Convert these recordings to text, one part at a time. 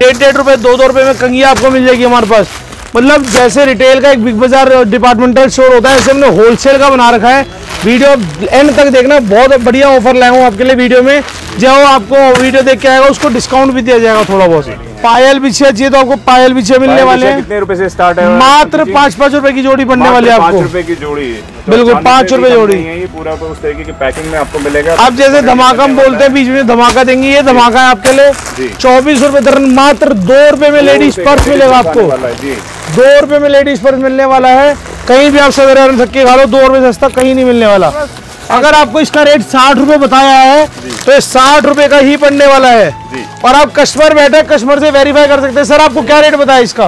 1.5 रुपए 2 रुपए में कंघियाँ आपको मिल जाएगी हमारे पास। मतलब जैसे रिटेल का एक बिग बाजार डिपार्टमेंटल स्टोर होता है, ऐसे हमने होलसेल का बना रखा है। वीडियो एंड तक देखना, बहुत बढ़िया ऑफर लाया हूँ आपके लिए वीडियो में। जो आपको वीडियो देख के आएगा उसको डिस्काउंट भी दिया जाएगा थोड़ा बहुत। पायल बिछिया चाहिए तो आपको पायल बिछिया मिलने वाले हैं। कितने रुपए से स्टार्ट है? मात्र 5-5 रुपए की जोड़ी पड़ने वाली है आपको। 5 रुपए की जोड़ी, बिल्कुल 5 रुपए जोड़ी। ये पूरा उस तरीके की पैकिंग में आपको मिलेगा। अब जैसे धमाका हम बोलते हैं, बीच में धमाका देंगे, ये धमाका है आपके लिए 24 रुपए दर्जन, मात्र 2 रुपए में लेडीज पर्स मिलेगा आपको। 2 रुपए में लेडीज पर्स मिलने वाला है। कहीं भी आप सवेरे थक के खा लो, 2 रुपए सस्ता कहीं नहीं मिलने वाला। अगर आपको इसका रेट 60 रुपए बताया है तो ये 60 रुपए का ही पड़ने वाला है। और आप कस्टमर बैठे, कस्टमर से वेरीफाई कर सकते हैं। सर आपको क्या रेट बताया इसका?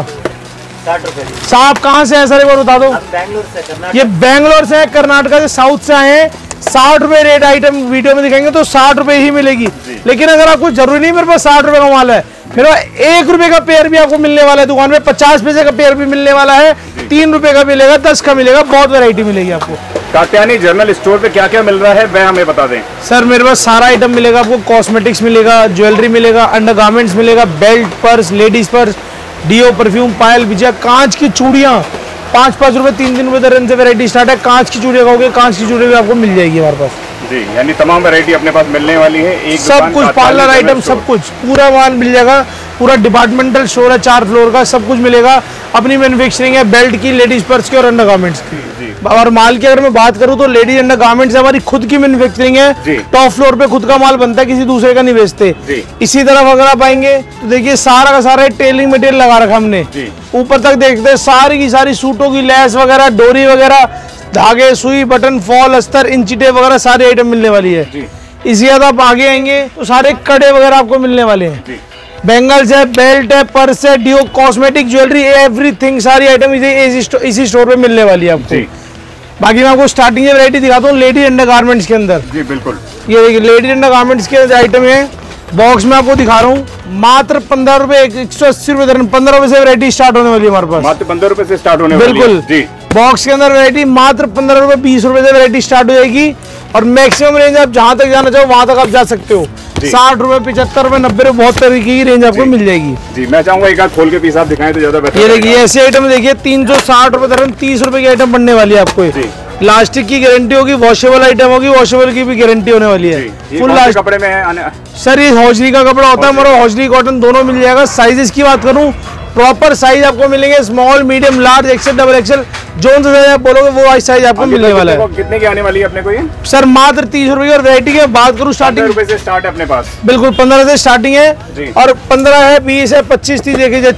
60 रुपए। साहब कहाँ से है सर, एक बार बता दो। बैंगलोर से, ये बैंगलोर से है, कर्नाटका से, साउथ से आए हैं। 60 रुपए रेट आइटम वीडियो में दिखाएंगे तो 60 रुपए ही मिलेगी। लेकिन अगर आपको जरूरी नहीं मेरे पास 60 रुपए का माल है, फिर 1 रुपए का पेयर भी आपको मिलने वाला है दुकान में, 50 पैसे का पेयर भी मिलने वाला है, 3 रुपए का मिलेगा, 10 का मिलेगा, बहुत वैरायटी मिलेगी आपको। कात्यायनी जनरल स्टोर पे क्या क्या मिल रहा है वह हमें बता दें। सर मेरे पास सारा आइटम मिलेगा आपको। कॉस्मेटिक्स मिलेगा, ज्वेलरी मिलेगा, अंडरगारमेंट्स मिलेगा, belt, purse, ladies purse, deo, perfume, पायल बिछिया, कांच की चूड़ियाँ 5-5 रुपए 3 रुपए दर्जन से वैरायटी स्टार्ट है। कांच की चूड़ियाँ कहोगे, कांच की चूड़ियाँ भी आपको मिल जाएगी हमारे पास जी। यानी तमाम वैरायटी अपने पास मिलने वाली है। एक सब कुछ, पार्लर आइटम सब कुछ, पूरा माल मिल जाएगा। पूरा डिपार्टमेंटल स्टोर है, 4 फ्लोर का, सब कुछ मिलेगा। अपनी मैन्युफैक्चरिंग है, बेल्ट की, लेडीज पर्स की और अंडरगारमेंट्स की। और माल की अगर मैं बात करूं तो लेडीज अंडरगारमेंट्स हमारी खुद की मैन्युफैक्चरिंग है। टॉप फ्लोर पे खुद का माल बनता है, किसी दूसरे का नहीं बेचते। इसी तरफ अगर आप आएंगे तो देखिए सारा का सारा टेलिंग मटेरियल लगा रखा हमने। ऊपर तक देखते हैं सारी की सारी सूटों की लेस वगैरह, डोरी वगैरह, धागे, सुई, बटन, फॉल, अस्तर, इंची टेप वगैरह सारे आइटम मिलने वाली है। इसी तरह आप आगे आएंगे तो सारे कड़े वगैरह आपको मिलने वाले हैं। बैंगल्स है, बेल्ट है, पर्स है, डिओ, कॉस्मेटिक, ज्वेलरी, एवरीथिंग, सारी आइटम इसी स्टोर पे मिलने वाली है आपको। बाकी मैं आपको स्टार्टिंग में वैरायटी दिखाता हूँ लेडीज अंडरगारमेंट्स के अंदर। जी बिल्कुल, ये देखिए लेडीज अंडरगारमेंट्स के आइटम है। बॉक्स में आपको दिखा रहा हूँ, मात्र 15 रुपए, 180 रुपए दर्जन, 15 रुपए से वैरायटी स्टार्ट होने वाली है हमारे पास। मात्र 15 रुपए से स्टार्ट होने वाली है। बिल्कुल जी। बॉक्स के अंदर वैरायटी मात्र 15 रुपए 20 रुपए से वैरायटी स्टार्ट हो जाएगी। और मैक्सिमम रेंज आप जहां तक जाना चाहो वहां तक आप जा सकते हो। 60 रुपए, 75 रुपए, 90 रुपए, बहुत तरीके की रेंज आपको मिल जाएगी। जी मैं चाहूंगा एक आध खोल के पीस आप दिखाएं तो ज्यादा बेहतर। ये देखिए ऐसे आइटम देखिए 360 रुपए दर्जन, 30 रुपए की आइटम बनने वाली है आपको। प्लास्टिक की गारंटी होगी, वॉशेबल आइटम होगी, वॉशेबल की भी गारंटी होने वाली है। फुल कपड़े में है सर, ये हौजरी का कपड़ा होता है हमारा, हौजरी कॉटन दोनों मिल जाएगा। साइजेस की बात करूं, प्रॉपर साइज आपको मिलेंगे, small, medium, large, XL, double XL, जो सा साइज आप बोलोगे वो साइज आपको मिलने वाला है। कितने की आने वाली है अपने को ये? सर मात्र 30 रुपए की। और वैरायटी की बात करूं, स्टार्टिंग रुपए से स्टार्ट है अपने पास। बिल्कुल 15 से स्टार्टिंग है। और 15 है, 20 है, 25, 30 देखिए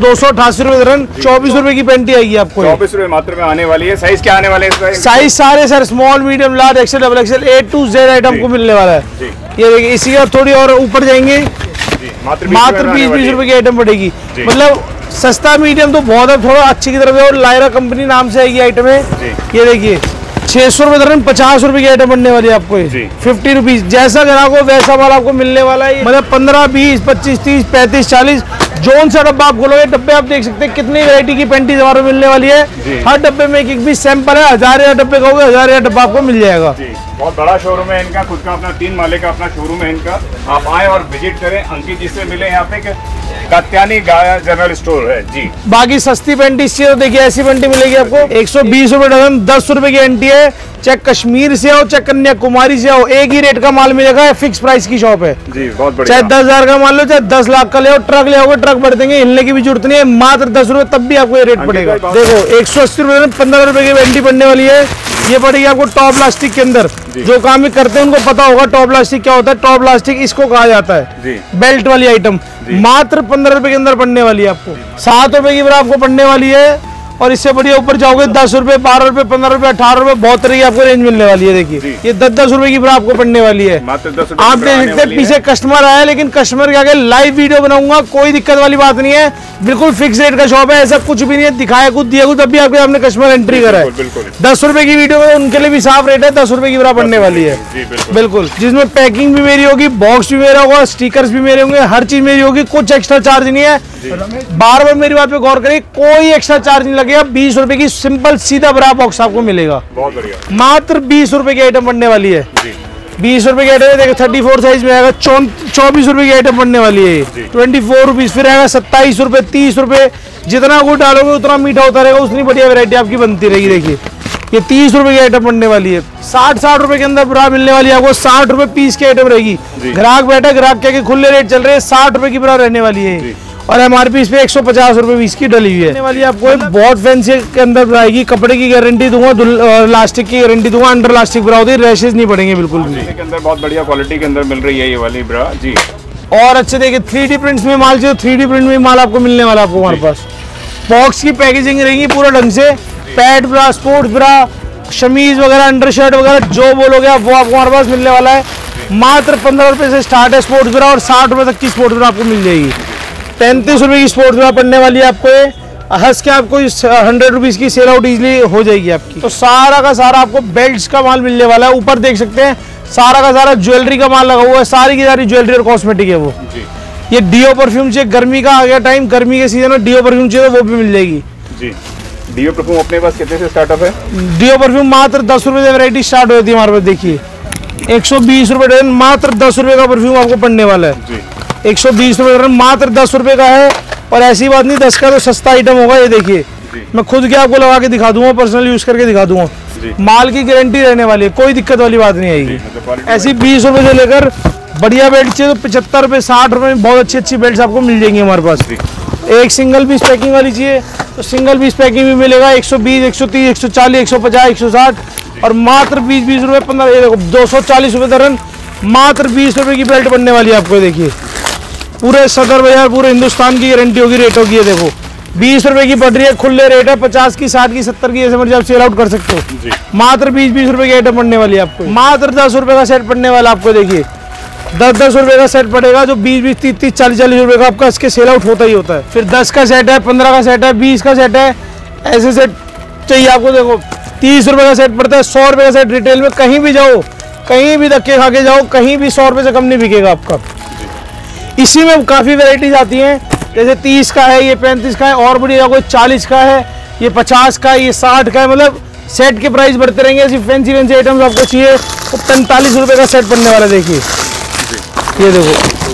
288 रुपए दर्जन, 24 रुपए की पेंटी आएगी आपको। 24 रुपए मात्र में आने वाली है। साइज क्या आने वाले हैं? साइज सारे sir small, medium, large, XL, double XL, A to Z item को मिलने वाला है। ये देखिए इसी का थोड़ी और ऊपर जाएंगे, मात्र 20-20 रुपए की आइटम पड़ेगी। मतलब सस्ता मीडियम तो बहुत है, थोड़ा अच्छी की तरफ है। और लायरा कंपनी नाम से आएगी आइटम है। ये देखिए 600 रुपए दर्जन, 50 रुपए की आइटम बनने वाली है आपको। 50 रुपीज, जैसा ग्राहक हो वैसा माल आपको मिलने वाला है। मतलब 15, 20, 25, 30, 35, 40 जोन सा डब्बा आप खोलोगे, डब्बे आप देख सकते हैं कितनी वैरायटी की पेंटीज हमारे मिलने वाली है। हर डब्बे में एक भी सैंपल है। 1000 डब्बे कहोगे 1000 डब्बा आपको मिल जाएगा। बहुत बड़ा शोरूम है इनका, खुद का अपना 3 माले का अपना शोरूम है इनका। आप आए और विजिट करें। अंकित जी से मिले यहाँ पे, कात्यानी जनरल स्टोर है जी। बाकी सस्ती पेंटी चाहिए तो देखिए ऐसी पेंटी मिलेगी आपको 120 रुपए डजन, 10 रुपए की एंटी है। चाहे कश्मीर से हो, चाहे कन्याकुमारी से हो, एक ही रेट का माल मिलेगा। फिक्स प्राइस की शॉप है जी, बहुत बढ़िया। चाहे 10,000 का मान लो, चाहे 10 लाख का ले, ट्रक ले आओगे, ट्रक भर देंगे, हिलने की भी जरूरत नहीं है। मात्र 10 रुपए तब भी आपको ये रेट पड़ेगा। देखो 180 रुपए 15 रुपए की पेंटी पड़ने वाली है। ये पड़ेगी आपको टॉप प्लास्टिक के अंदर। जो काम भी करते हैं उनको पता होगा टॉप प्लास्टिक क्या होता है। टॉप प्लास्टिक इसको कहा जाता है। बेल्ट वाली आइटम मात्र 15 रुपए के अंदर पड़ने वाली है आपको। 7 रुपए की आपको पड़ने वाली है। और इससे बढ़िया ऊपर जाओगे 10 रुपए, 12 रुपए, 15 रुपए, 18 रुपए, बहुत तरह की आपको रेंज मिलने वाली है। देखिए ये 10-10 रुपए की आपको पड़ने वाली है। मात्र 10 रुपए आप देख सकते हैं पीछे कस्टमर आया, लेकिन कस्टमर के आगे लाइव वीडियो बनाऊंगा, कोई दिक्कत वाली बात नहीं है। बिल्कुल फिक्स रेट का शॉप है, ऐसा कुछ भी नहीं है दिखाया कुछ दिया कुछ, तब भी आपके सामने कस्टमर एंट्री करा है। 10 रुपए की वीडियो में उनके लिए भी साफ रेट है, 10 रुपए की पड़ने वाली है। बिल्कुल, जिसमें पैकिंग भी मेरी होगी, बॉक्स भी मेरा होगा, स्टिकर्स भी मेरे होंगे, हर चीज मेरी होगी। कुछ एक्स्ट्रा चार्ज नहीं है। बार बार मेरी बात पे गौर करिए, कोई एक्स्ट्रा चार्ज नहीं लगेगा। 20 रुपए की सिंपल सीधा बड़ा बॉक्स आपको मिलेगा। बहुत बढ़िया। मात्र 20 रुपए की आइटम बनने वाली है। 20 रुपए की आइटम है, देखो 34 साइज में आएगा, 24 रुपए की आइटम पड़ने वाली है 24 रुपीज। फिर आएगा 27 रुपए, 30 रुपए, जितना गुड़ डालोगे उतना मीठा होता रहेगा, उतनी बढ़िया वैरायटी आपकी बनती रहेगी। देखिए ये 30 रुपए की आइटम पड़ने वाली है। 60 रुपए के अंदर ब्रा मिलने वाली है आपको, 60 रुपए पीस की आइटम रहेगी। ग्राहक बैठा, ग्राहक के खुले रेट चल रहे हैं, 60 रुपए की ब्रा रहने वाली है और MRP इस पे 150 रुपए पीस की डली हुई है वाली। आपको बहुत फैंसी के अंदर आएगी, कपड़े की गारंटी दूंगा, लास्टिक की गारंटी दूंगा, अंडर लास्टिक ब्रा होती है, रैशेज नहीं पड़ेंगे बिल्कुल भी। के अंदर बहुत बढ़िया क्वालिटी के अंदर मिल रही है ये वाली ब्रा जी। और अच्छे देखिए 3D प्रिंट्स में माल चाहिए, 3D प्रिंट में माल आपको मिलने वाला आपको हमारे पास। बॉक्स की पैकेजिंग रहेगी पूरा ढंग से, पैड ब्रा, स्पोर्ट्स ब्रा, शमीज वगैरह, अंडर शर्ट वगैरह जो बोलोगे आप वो आपको हमारे पास मिलने वाला है। मात्र 15 रुपए से स्टार्ट है स्पोर्ट्स ब्रा और 60 रुपए तक की स्पोर्ट्स ब्रा आपको मिल जाएगी। 35 रुपए की स्पोर्ट्स ब्रा पड़ने वाली है आपको, हंस के आपको 100 रुपीज की सेल आउट इजिली हो जाएगी आपकी। तो सारा का सारा आपको बेल्ट्स का माल मिलने वाला है। ऊपर देख सकते हैं सारा का सारा ज्वेलरी का माल लगा हुआ है, सारी की सारी ज्वेलरी और कॉस्मेटिक है वो। ये डीओ परफ्यूम चाहिए, गर्मी का आ गया टाइम, गर्मी के सीजन में डीओ परफ्यूम चाहिए तो वो भी मिल जाएगी जी। डीओ परफ्यूम अपने पास कितने से स्टार्टअप है? डीओ परफ्यूम मात्र 10 रुपए से वैरायटी स्टार्ट होती है हमारे पास। देखिए 120 रुपए डजन, मात्र 10 रुपए का परफ्यूम आपको पड़ने वाला है। 120 रुपए डजन, मात्र 10 रुपए का है। और ऐसी बात नहीं 10 का तो सस्ता आइटम होगा। ये देखिए मैं खुद के आपको लगा के दिखा दूंगा, पर्सनल यूज करके दिखा दूंगा, माल की गारंटी रहने वाली है, कोई दिक्कत वाली बात नहीं आएगी। ऐसी 20 रुपए से लेकर बढ़िया बेल्ट चाहिए तो 75 रुपए, 60 रुपए में बहुत अच्छी बेल्ट आपको मिल जाएंगी हमारे पास। एक सिंगल पीस पैकिंग वाली चाहिए तो सिंगल पीस पैकिंग भी मिलेगा, 120, 130, 140, 150, 160 और मात्र 20 रुपए, 15, 240 रुपए दर्जन, मात्र 20 रुपए की बेल्ट बनने वाली है आपको। देखिए पूरे सदर बाजार, पूरे हिंदुस्तान की गारंटी होगी रेटों की। ये देखो 20 रुपए की पड़ रही है, खुले रेट है, 50 की, 60 की, 70 की, ऐसे मर्जी आप सेल आउट कर सकते हो। मात्र 20 रुपए की आइटम पड़ने वाली है आपको। मात्र 10 रुपए का सेट पड़ने वाला आपको। देखिए 10 रुपए का सेट पड़ेगा, जो 20, 30, 40 रुपए का आपका इसके सेल आउट होता ही होता है। फिर 10 का सेट है, 15 का सेट है, 20 का सेट है, ऐसे सेट चाहिए आपको। देखो 30 रुपए का सेट पड़ता है, 100 रुपए का सेट रिटेल में कहीं भी जाओ, कहीं भी धक्के खा के जाओ, कहीं भी 100 रुपए से कम नहीं बिकेगा आपका। इसी में काफ़ी वेराइटीज आती हैं, जैसे 30 का है, ये 35 का है, और बढ़िया कोई 40 का है, ये 50 का है, ये 60 का है, मतलब सेट के प्राइस बढ़ते रहेंगे। ऐसी फैंसी आइटम्स आपको चाहिए तो 45 रुपए का सेट पड़ने वाला। देखिए ये देखो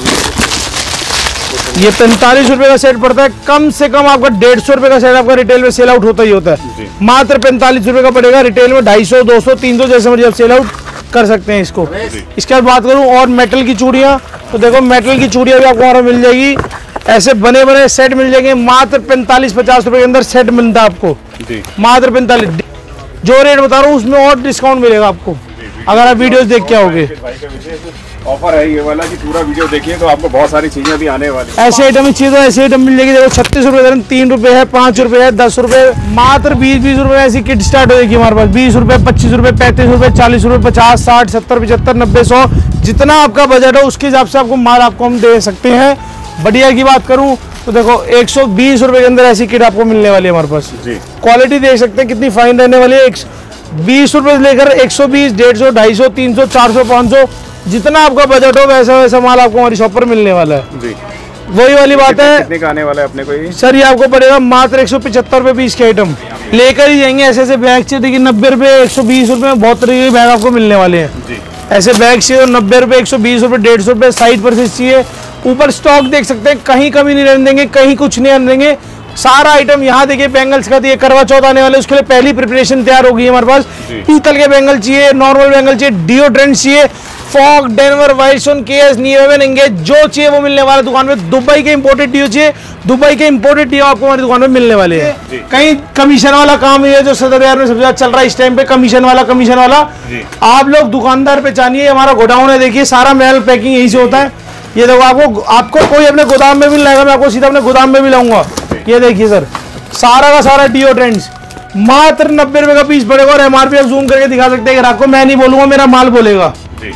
ये 45 रुपए का सेट पड़ता है, कम से कम आपका 150 रुपए का सेट आपका रिटेल में सेल आउट होता ही होता है। मात्र 45 रुपए का पड़ेगा, रिटेल में 250, 200, 300 जैसे मर्जी आप सेल आउट कर सकते हैं इसको। इसके बाद बात करूं और मेटल की चूड़ियां, तो देखो मेटल की चूड़ियां भी आपको हमारा मिल जाएगी, ऐसे बने बने सेट मिल जाएंगे। मात्र 45-50 रुपए के अंदर सेट मिलता है आपको, मात्र 45। जो रेट बता रहा हूँ उसमें और डिस्काउंट मिलेगा आपको अगर आप वीडियोस देख के आओगे। ऑफर है ये वाला कि पूरा वीडियो देखिए तो आपको बहुत सारी चीजें भी आने वाली। ऐसे आइटम चाहिए तो ऐसे आइटम मिल जाएगी। देखो 36 रुपए दर्जन, 3 रुपए है, 5 रुपए है, 10 रुपए, मात्र 20 रुपए ऐसी किट स्टार्ट हो जाएगी हमारे पास। 20 रुपए, 25 रुपए, 35 रुपए, 40 रुपए, 50, 60, 70, 75, 90, 100, जितना आपका बजट हो उसके हिसाब से आपको माल आपको हम दे सकते हैं। बढ़िया की बात करूं तो देखो 120 रुपए के अंदर ऐसी किट आपको मिलने वाली है हमारे पास। क्वालिटी देख सकते हैं कितनी फाइन रहने वाली है। 20 रुपए से लेकर 120, 150, 250, 300, 400, 500, जितना आपका बजट हो वैसा वैसा माल आपको हमारी शॉप पर मिलने वाला है जी। वही वाली बात है। कितने का आने वाला है अपने को ये? सर ये आपको पड़ेगा मात्र 175 रुपए पीस के आइटम लेकर ही जाएंगे। ऐसे ऐसे बैग चाहिए, देखिए 90 रुपए, 120 रुपए में बहुत तरीके के बैग आपको मिलने वाले हैं जी। ऐसे बैग चाहिए 90 रुपए, 120 रुपए, 150 रुपए, साइड पर से चाहिए। ऊपर स्टॉक देख सकते हैं, कहीं कमी नहीं रहने देंगे, कहीं कुछ नहीं रहने देंगे। सारा आइटम यहाँ देखिए बैंगल्स का दिए, करवा चौथ आने वाले उसके लिए पहली प्रिपरेशन तैयार होगी हमारे पास। पीतल के बैंगल चाहिए, नॉर्मल बैंगल चाहिए, डिओड्रेंट चाहिए, फॉग, डेनवर, वाइल्डस्टोन, केएस, नियोवेन, एंगेज, जो चाहिए वो मिलने वाला दुकान में। दुबई के इंपोर्टेड डीओ चाहिए, दुबई के इंपोर्टेड डीओ आपको हमारी दुकान में मिलने वाले हैं। कहीं कमीशन वाला काम है जो सदर बाजार में सबसे ज्यादा चल रहा है इस टाइम पे, कमीशन वाला। आप लोग दुकानदार पे जानिए, हमारा गोडाउन है, देखिए सारा मेल पैकिंग यहीं से होता है। ये देखो आपको कोई अपने गोदाम में भी लाएगा, मैं आपको सीधा अपने गोदाम में भी लाऊंगा। ये देखिए सर सारा का सारा डिओड्रेंट्स मात्र 90 रुपए का पीस पड़ेगा और MRP आप जूम करके दिखा सकते हैं ग्राहक को, मैं नहीं बोलूंगा, मेरा माल बोलेगा।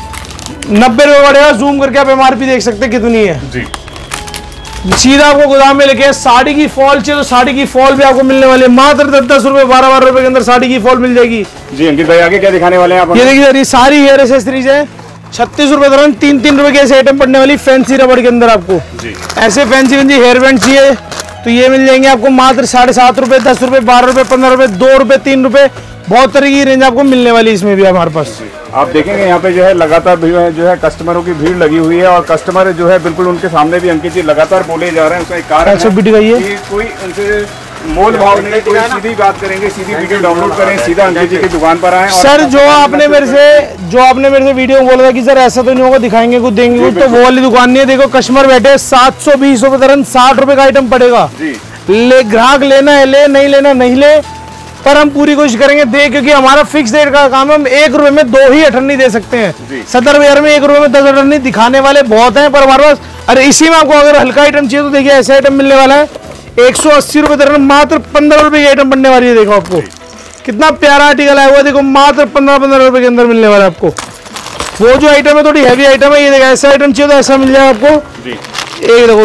90 रुपए पड़ेगा, जूम करके आप MRP देख सकते हैं कितनी है जी। सीधा आपको गोदाम में लेके। साड़ी की फॉल चाहिए तो साड़ी की फॉल भी आपको मिलने वाली है, मात्र 10 रुपए, 12 रुपए के अंदर साड़ी की फॉल मिल जाएगी जी। अंकित भाई आगे क्या दिखाने वाले हैं आप? ये देखिए सर ये सारी हेयर एक्सेसरीज है, 36 रुपए दर्जन, 3-3 रुपए के ऐसे आइटम पड़ने वाली फैंसी रबड़ के अंदर आपको जी। ऐसे फैंसी हेयर बैंड चाहिए तो ये मिल जाएंगे आपको मात्र 7.5 रुपए, 10 रुपए, 12 रुपए, 15 रुपए, 2 रुपए, 3 रुपए, बहुत तरह की रेंज आपको मिलने वाली इसमें भी हमारे पास। आप देखेंगे यहाँ पे जो है लगातार जो है कस्टमरों की भीड़ लगी हुई है और कस्टमर जो है बिल्कुल उनके सामने भी अंकित जी लगातार बोले जा रहे हैं। उसका एक कारण है कि कोई उनसे मोल भाव नहीं, कोई सीधी बात करेंगे, सीधी वीडियो डाउनलोड करें, सीधा अंकित जी की दुकान पर आए। सर जो आपने मेरे से वीडियो बोला था कि सर ऐसा तो नहीं होगा, दिखाएंगे कुछ देंगे कुछ, तो वो वाली दुकान नहीं है। देखो कस्टमर बैठे 720 रुपए दरन 60 रुपए का आइटम पड़ेगा। ले ग्राहक लेना है ले, नहीं लेना नहीं ले, पर हम पूरी कोशिश करेंगे दे, क्योंकि हमारा फिक्स रेट का काम है। हम 1 रुपए में 2 ही अठन्नी दे सकते हैं। सदर बाजार में 1 रुपए में 10 अठन्नी दिखाने वाले बहुत हैं, पर हमारे पास अरे इसी में आपको अगर हल्का आइटम चाहिए तो देखिए ऐसा आइटम मिलने वाला है 180 रुपए दरन, मात्र 15 रुपए की आइटम बनने वाली है। देखो आपको कितना प्यारा आर्टिकल आया हुआ, देखो मात्र 15 रुपए के अंदर मिलने वाला है आपको। वो जो आइटम है थोड़ी हैवी आइटम है, ये देखो ऐसा आइटम चाहिए तो ऐसा मिल जाएगा आपको। एक देखो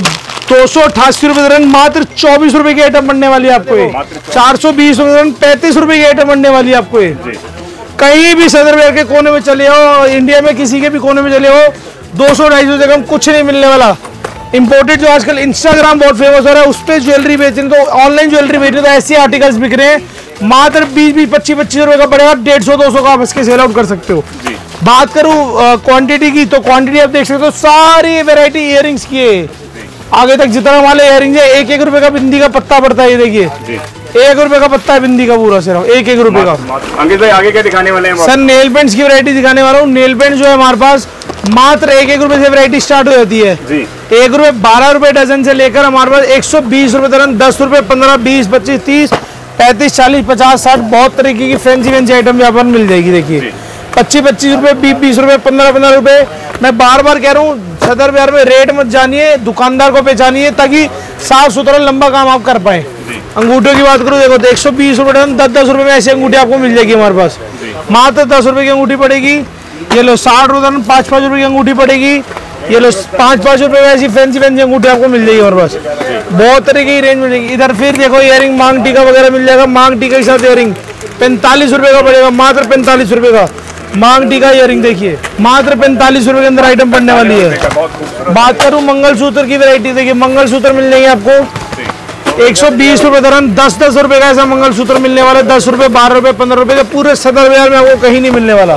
288 रुपए दरन, मात्र 24 रुपए की आइटम बनने वाली है आपको ये। 420 रुपए दरन 35 रुपए की आइटम बनने वाली है आपको ये। कहीं भी सदर बाजार के कोने में चले हो, इंडिया में किसी के भी कोने में चले हो, 200-250 से कम कुछ नहीं मिलने वाला। इंपोर्टेड जो आजकल इंस्टाग्राम बहुत फेमस हो रहा है, उस पर ज्वेलरी बेच रहे हैं, तो ऑनलाइन ज्वेलरी बेच रहे हैं, तो ऐसे आर्टिकल्स बिक रहे हैं मात्र 20-20, 25-25 रुपए का पड़ेगा। 150-200 का आप इसके सेल आउट कर सकते हो। बात करूं क्वांटिटी की, तो क्वांटिटी आप देख सकते हो सारी वेरायटी इयरिंग्स की है। आगे तक जितना वाले इयरिंग्स है, 1-1 रुपए का बिंदी का पत्ता पड़ता है। ये देखिए 1 रुपए का पत्ता है बिंदी का पूरा, सिर्फ 1-1 रुपए का। अंकित भाई आगे क्या दिखाने वाले हैं? सर नेल पेंट्स की वैरायटी दिखाने वाला हूँ। नेल पेंट जो है हमारे पास मात्र 1-1 रुपए से वैरायटी स्टार्ट हो जाती है। 1 रुपए 12 रुपए डजन से लेकर हमारे पास 120 रुपए दरन, 10 रुपए, 15, 20, 25, 30, 35, 40, 50, 60 बहुत तरीके की फैंसी आइटम यहाँ पर मिल जाएगी। देखिए 25-25 रुपए, 20-20 रुपए, 15-15 रुपए। मैं बार बार कह रहा हूँ सदर बाजार में रेट मत जानिए, दुकानदार को पहचानिए, ताकि साफ सुथरा लंबा काम आप कर पाए। अंगूठियों की बात करूँ, देखो 120 रुपए डजन, 10-10 रुपए में ऐसी अंगूठी आपको मिल जाएगी हमारे पास। मात्र 10 रुपए की अंगूठी पड़ेगी। ये लो 60 रुपए डजन 5-5 रुपए की अंगूठी पड़ेगी। ये लो 5-5 रुपए में ऐसी फैंसी अंगूठी आपको मिल जाएगी हमारे पास। बहुत तरीके की रेंज मिलेगी। इधर फिर देखो इयरिंग मांग टीका वगैरह मिल जाएगा। मांग टीका के साथ इयरिंग 45 रुपए का पड़ेगा, मात्र 45 रुपए का। मांग टीका इयरिंग देखिए मात्र 45 रुपए के अंदर आइटम पड़ने वाली है। बात करूं मंगलसूत्र की वैरायटी, देखिए मंगलसूत्र मिल जाएंगे आपको 120 रुपए दरन, 10-10 रुपए का ऐसा मंगलसूत्र मिलने वाला है। 10 रुपए, 12 रुपए, 15 रुपए का पूरे सदर बाजार में आपको कहीं नहीं मिलने वाला।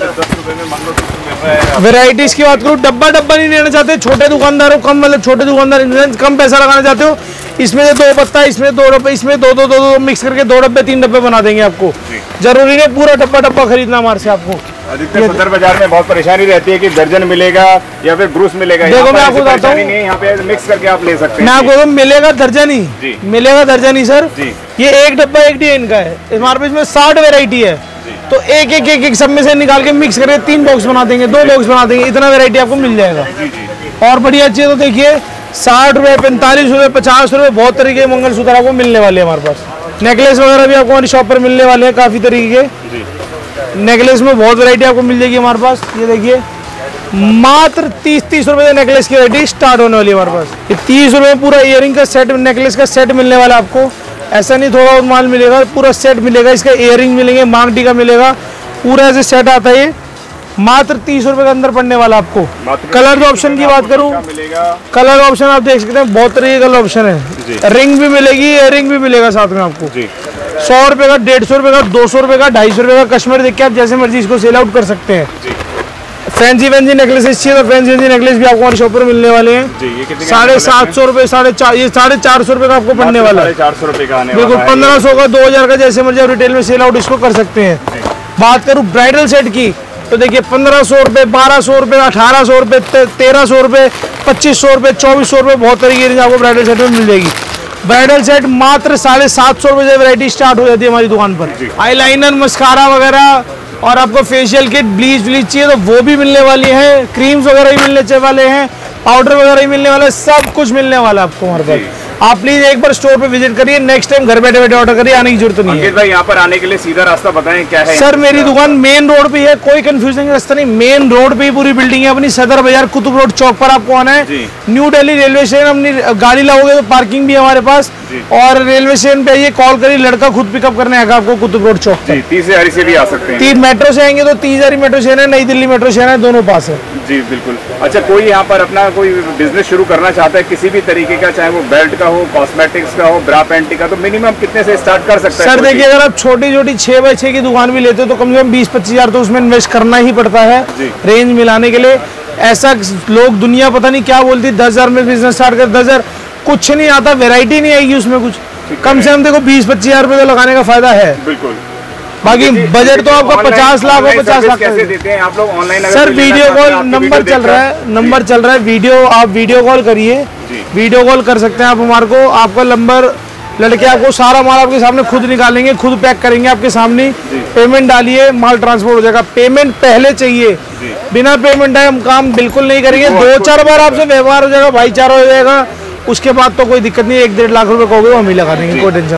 वैरायटीज की बात करूं, डब्बा नहीं लेना चाहते छोटे दुकानदार हो, कम मतलब छोटे दुकानदार कम पैसा लगाना चाहते हो, इसमें से 2 पत्ता, इसमें 2 रुपए, इसमें 2 मिक्स करके 2 डब्बे 3 डब्बे बना देंगे आपको। जरूरी नहीं पूरा डब्बा खरीदना हमारे से आपको। अधिकतर सदर बाजार में बहुत परेशानी रहती है कि दर्जन मिलेगा या फिर ग्रूस मिलेगा। देखो मैं आपको बताता हूँ, यहाँ पे मिक्स करके आप ले सकते हैं। मैं आपको मिलेगा दर्जन ही, मिलेगा दर्जन ही सर। ये 1 डब्बा 1 डिजाइन का है, हमारे पास में 60 वेरायटी है, तो एक सब में से निकाल के मिक्स करके 3 बॉक्स बना देंगे, 2 बॉक्स बना देंगे, इतना वेरायटी आपको मिल जाएगा। और बढ़िया चीज तो देखिए 60 रुपए, 45 रुपए, 50 रुपए, बहुत तरीके के मंगलसूत्र आपको मिलने वाले हैं हमारे पास। नेकलेस वगैरह भी आपको हमारी शॉप पर मिलने वाले हैं, काफी तरीके के नेकलेस में बहुत वैरायटी आपको मिल जाएगी हमारे पास। ये देखिए मात्र 30-30 रुपए से नेकलेस की वैरायटी स्टार्ट होने वाली है हमारे पास। ये 30 रुपए में पूरा इयरिंग का सेट, नेकलेस का सेट मिलने वाला है आपको। ऐसा नहीं थोड़ा बहुत माल मिलेगा, पूरा सेट मिलेगा। इसका इयरिंग मिलेंगे, मांग टीका मिलेगा, पूरा ऐसे सेट आता है। मात्र 30 रुपए के अंदर पड़ने वाला आपको। कलर ऑप्शन की बात करूं, कलर ऑप्शन आप देख सकते हैं, बहुत तरीके का कलर ऑप्शन है। रिंग भी मिलेगी, इयरिंग भी मिलेगा साथ में आपको। 100 रुपए का, 150 रुपए का, 200 रुपए का, 250 रुपए का। कस्टमर देख के आप जैसे मर्जी इसको सेल आउट कर सकते हैं। फैंसी नेकलेस चाहिए तो फैंसी नेकलेस भी आपको हमारे शॉप पर मिलने वाले हैं। 750 रुपए, 450 रुपए का आपको पड़ने वाला है। 450 रुपए का बिल्कुल 1500 का, 2000 का, जैसे मर्जी आप रिटेल में सेल आउट इसको कर सकते हैं। बात करूं ब्राइडल सेट की, तो देखिए 1500 रुपए, 1200 रुपए, 1800 रुपए, 1300 रुपए, 2500 रुपए, 2400 रुपए, बहुत तरीके की आपको ब्राइडल सेट में मिल जाएगी। ब्राइडल सेट मात्र 750 रुपए से वैरायटी स्टार्ट हो जाती है हमारी दुकान पर। आईलाइनर, मस्कारा वगैरह, और आपको फेशियल किट, ब्लीच चाहिए तो वो भी मिलने वाली है। क्रीम्स वगैरह भी मिलने वाले हैं, पाउडर वगैरह भी मिलने वाला है, सब कुछ मिलने वाला है आपको हमारे पास। आप प्लीज एक बार स्टोर पे विजिट करिए, नेक्स्ट टाइम घर बैठे बैठे ऑर्डर करिए, आने की जरूरत नहीं है। भाई यहाँ पर आने के लिए सीधा रास्ता बताएं क्या है? सर मेरी दुकान मेन रोड पे है, कोई कंफ्यूजन का रास्ता नहीं, मेन रोड पे ही पूरी बिल्डिंग है अपनी। सदर बाजार कुतुब रोड चौक पर आपको आना है। न्यू दिल्ली रेलवे स्टेशन, अपनी गाड़ी लाओगे तो पार्किंग भी हमारे पास, और रेलवे स्टेशन पे आइए, कॉल करिए, लड़का खुद पिकअप करने आएगा आपको कुतुब रोड चौक पर। 30 हरी से भी आ सकते हैं। 3 मेट्रो से आएंगे तो 30 हरी मेट्रो स्टेशन है, नई दिल्ली मेट्रो स्टेशन है, दोनों पास है। जी बिल्कुल। अच्छा, कोई यहाँ पर अपना कोई बिजनेस शुरू करना चाहता है किसी भी तरीके का, चाहे वो बेल्ट का हो, कॉस्मेटिक्स का हो, ब्रा पैंटी का, तो मिनिमम कितने से स्टार्ट कर सकते हैं? सर देखिए, अगर आप छोटी छोटी 6x6 की दुकान भी लेते हो तो कम से कम 20-25 हज़ार तो उसमें इन्वेस्ट करना ही पड़ता है रेंज मिलाने के लिए। ऐसा लोग दुनिया पता नहीं क्या बोलती है 10,000 में बिजनेस स्टार्ट कर, 10,000 कुछ नहीं आता, वेराइटी नहीं आएगी उसमें कुछ। कम से कम देखो 20-25 हज़ार रुपये तो लगाने का फायदा है। बिल्कुल। बाकी बजट तो आपका 50 लाख और 50 लाख कैसे देते हैं आप लोग online? Sir video call number चल रहा है, नंबर चल रहा है, आप वीडियो कॉल करिए, वीडियो कॉल कर सकते हैं आप हमारे को। आपका नंबर लड़के आपको सारा माल आपके सामने खुद निकालेंगे, खुद पैक करेंगे आपके सामने, पेमेंट डालिए, माल ट्रांसपोर्ट हो जाएगा। पेमेंट पहले चाहिए, बिना पेमेंट है हम काम बिल्कुल नहीं करेंगे। 2-4 बार आपसे व्यवहार हो जाएगा, भाईचारा हो जाएगा, उसके बाद तो कोई दिक्कत नहीं। 1-1.5 लाख रुपए कहोगे हम ही लगा देंगे, कोई टेंशन